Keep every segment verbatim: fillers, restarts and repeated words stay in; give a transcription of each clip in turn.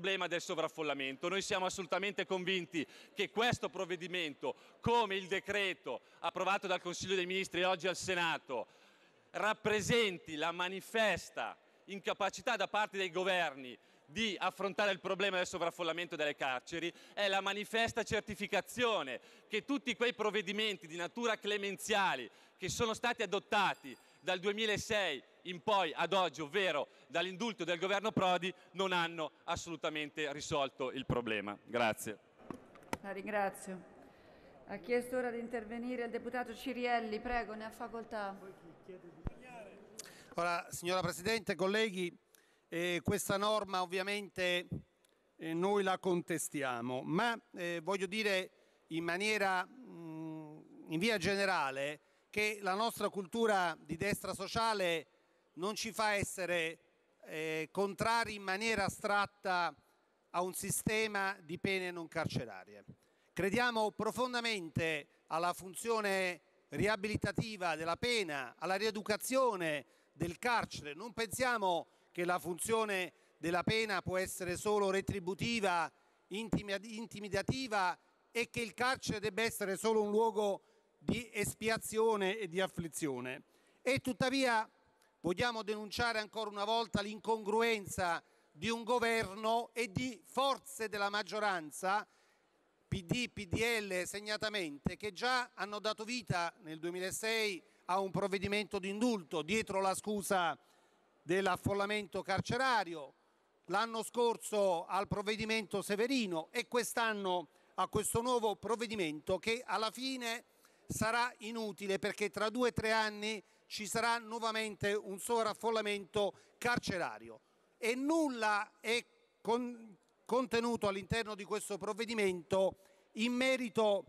problema del sovraffollamento. Noi siamo assolutamente convinti che questo provvedimento, come il decreto approvato dal Consiglio dei Ministri oggi al Senato, rappresenti la manifesta incapacità da parte dei governi di affrontare il problema del sovraffollamento delle carceri, è la manifesta certificazione che tutti quei provvedimenti di natura clemenziali che sono stati adottati dal duemilasei in poi ad oggi, ovvero dall'indulto del governo Prodi, non hanno assolutamente risolto il problema. Grazie. La ringrazio. Ha chiesto ora di intervenire il deputato Cirielli. Prego, ne ha facoltà. Ora, signora Presidente, colleghi, eh, questa norma ovviamente eh, noi la contestiamo, ma eh, voglio dire in maniera, mh, in via generale, che la nostra cultura di destra sociale non ci fa essere eh, contrari in maniera astratta a un sistema di pene non carcerarie. Crediamo profondamente alla funzione riabilitativa della pena, alla rieducazione del carcere. Non pensiamo che la funzione della pena può essere solo retributiva, intimidativa e che il carcere debba essere solo un luogo di espiazione e di afflizione. E tuttavia vogliamo denunciare ancora una volta l'incongruenza di un governo e di forze della maggioranza, P D, P D L segnatamente, che già hanno dato vita nel duemilasei a un provvedimento di indulto dietro la scusa dell'affollamento carcerario, l'anno scorso al provvedimento Severino e quest'anno a questo nuovo provvedimento che alla fine sarà inutile perché tra due o tre anni ci sarà nuovamente un sovraffollamento carcerario e nulla è con, contenuto all'interno di questo provvedimento in merito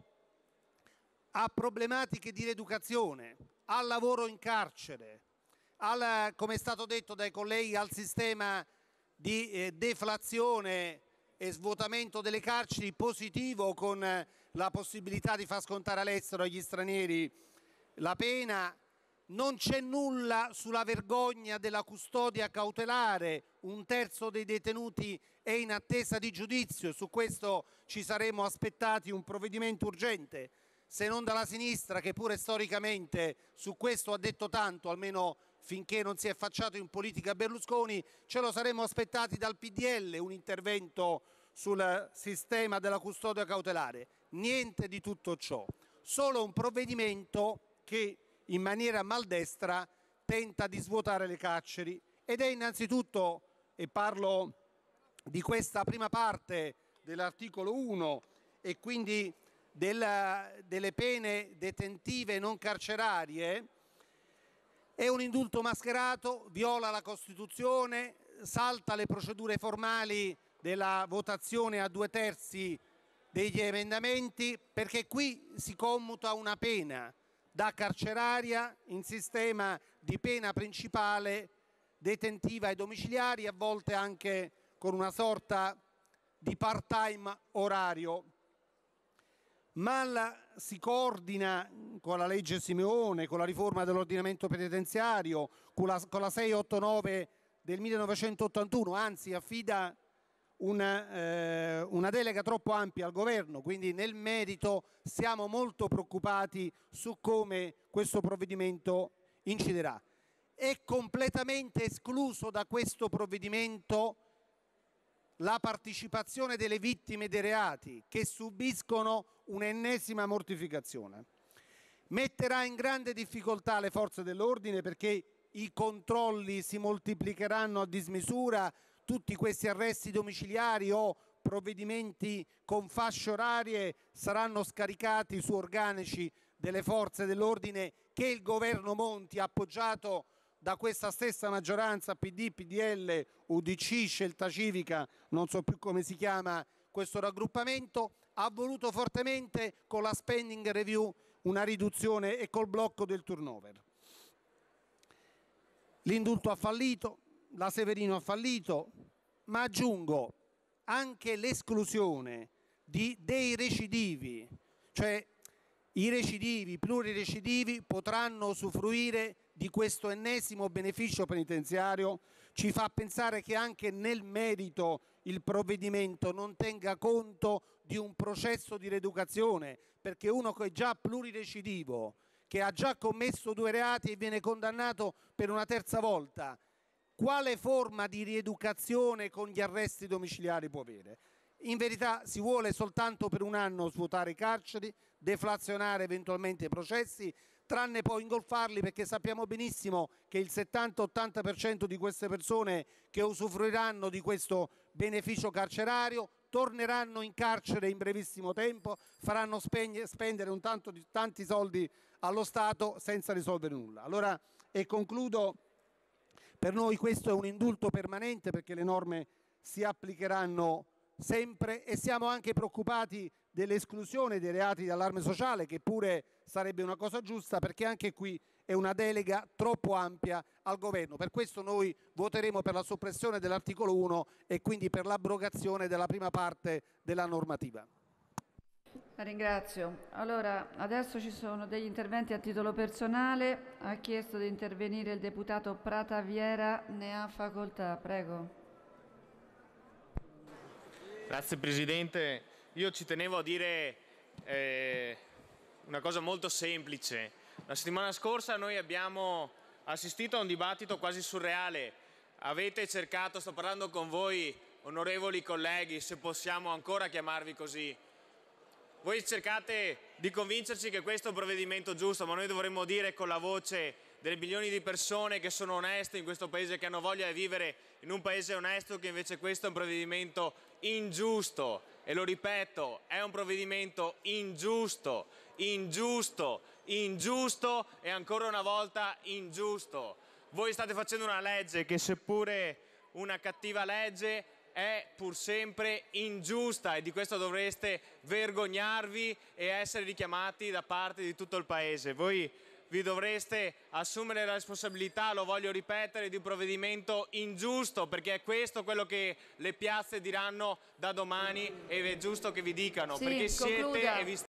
a problematiche di rieducazione, al lavoro in carcere, al, come è stato detto dai colleghi, al sistema di eh, deflazione e svuotamento delle carceri positivo con eh, la possibilità di far scontare all'estero agli stranieri la pena. Non c'è nulla sulla vergogna della custodia cautelare, un terzo dei detenuti è in attesa di giudizio e su questo ci saremmo aspettati un provvedimento urgente, se non dalla sinistra che pure storicamente su questo ha detto tanto, almeno finché non si è affacciato in politica Berlusconi, ce lo saremmo aspettati dal P D L un intervento sul sistema della custodia cautelare. Niente di tutto ciò, solo un provvedimento che in maniera maldestra tenta di svuotare le carceri ed è innanzitutto, e parlo di questa prima parte dell'articolo uno e quindi della, delle pene detentive non carcerarie, è un indulto mascherato, viola la Costituzione, salta le procedure formali della votazione a due terzi degli emendamenti, perché qui si commuta una pena da carceraria in sistema di pena principale detentiva e domiciliari, a volte anche con una sorta di part-time orario. Mal si coordina con la legge Simeone, con la riforma dell'ordinamento penitenziario, con la, con la seicentottantanove del millenovecentottantuno, anzi affida una, eh, una delega troppo ampia al governo, quindi nel merito siamo molto preoccupati su come questo provvedimento inciderà. È completamente escluso da questo provvedimento la partecipazione delle vittime dei reati che subiscono un'ennesima mortificazione. Metterà in grande difficoltà le forze dell'ordine perché i controlli si moltiplicheranno a dismisura, tutti questi arresti domiciliari o provvedimenti con fasce orarie saranno scaricati su organici delle forze dell'ordine che il governo Monti, appoggiato da questa stessa maggioranza P D, P D L, U D C, Scelta Civica, non so più come si chiama questo raggruppamento, ha voluto fortemente con la spending review una riduzione e col blocco del turnover. L'indulto ha fallito, la Severino ha fallito, ma aggiungo anche l'esclusione di, dei recidivi, cioè i recidivi, i plurirecidivi potranno usufruire di questo ennesimo beneficio penitenziario, ci fa pensare che anche nel merito il provvedimento non tenga conto di un processo di rieducazione, perché uno che è già plurirecidivo, che ha già commesso due reati e viene condannato per una terza volta, quale forma di rieducazione con gli arresti domiciliari può avere? In verità si vuole soltanto per un anno svuotare i carceri, deflazionare eventualmente i processi, tranne poi ingolfarli, perché sappiamo benissimo che il settanta ottanta per cento di queste persone che usufruiranno di questo beneficio carcerario torneranno in carcere in brevissimo tempo, faranno spendere un tanto di, tanti soldi allo Stato senza risolvere nulla. Allora, e concludo, per noi questo è un indulto permanente, perché le norme si applicheranno sempre, e siamo anche preoccupati dell'esclusione dei reati di allarme sociale, che pure sarebbe una cosa giusta, perché anche qui è una delega troppo ampia al governo. Per questo noi voteremo per la soppressione dell'articolo uno e quindi per l'abrogazione della prima parte della normativa. La ringrazio. Allora, adesso ci sono degli interventi a titolo personale. Ha chiesto di intervenire il deputato Prataviera, ne ha facoltà. Prego. Grazie Presidente. Io ci tenevo a dire eh, una cosa molto semplice. La settimana scorsa noi abbiamo assistito a un dibattito quasi surreale. Avete cercato, sto parlando con voi, onorevoli colleghi, se possiamo ancora chiamarvi così. Voi cercate di convincerci che questo è un provvedimento giusto, ma noi dovremmo dire con la voce delle milioni di persone che sono oneste in questo Paese, che hanno voglia di vivere in un Paese onesto, che invece questo è un provvedimento ingiusto. E lo ripeto, è un provvedimento ingiusto, ingiusto, ingiusto e ancora una volta ingiusto. Voi state facendo una legge che, seppure una cattiva legge, è pur sempre ingiusta, e di questo dovreste vergognarvi e essere richiamati da parte di tutto il Paese. Voi vi dovreste assumere la responsabilità, lo voglio ripetere, di un provvedimento ingiusto, perché è questo quello che le piazze diranno da domani, ed è giusto che vi dicano, Sì, perché siete concluda. e vi